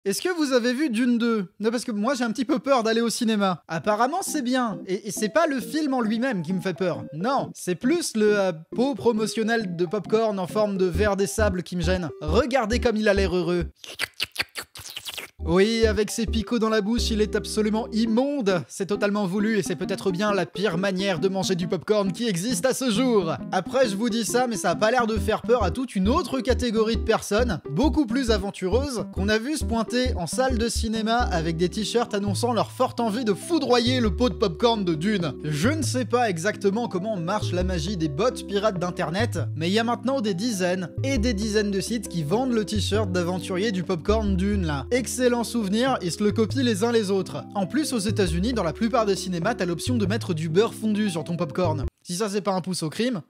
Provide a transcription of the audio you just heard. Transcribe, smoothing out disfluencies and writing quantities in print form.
Est-ce que vous avez vu Dune 2? Non, parce que moi j'ai un petit peu peur d'aller au cinéma. Apparemment c'est bien, et c'est pas le film en lui-même qui me fait peur. Non, c'est plus le pot promotionnel de popcorn en forme de verre des sables qui me gêne. Regardez comme il a l'air heureux. Oui, avec ses picots dans la bouche, il est absolument immonde. C'est totalement voulu et c'est peut-être bien la pire manière de manger du popcorn qui existe à ce jour. Après, je vous dis ça, mais ça a pas l'air de faire peur à toute une autre catégorie de personnes, beaucoup plus aventureuses, qu'on a vu se pointer en salle de cinéma avec des t-shirts annonçant leur forte envie de foudroyer le pot de popcorn de Dune. Je ne sais pas exactement comment marche la magie des bots pirates d'internet, mais il y a maintenant des dizaines et des dizaines de sites qui vendent le t-shirt d'aventurier du popcorn Dune là. Excellent souvenir, ils se le copient les uns les autres. En plus, aux États-Unis, dans la plupart des cinémas, t'as l'option de mettre du beurre fondu sur ton popcorn. Si ça, c'est pas un pouce au crime.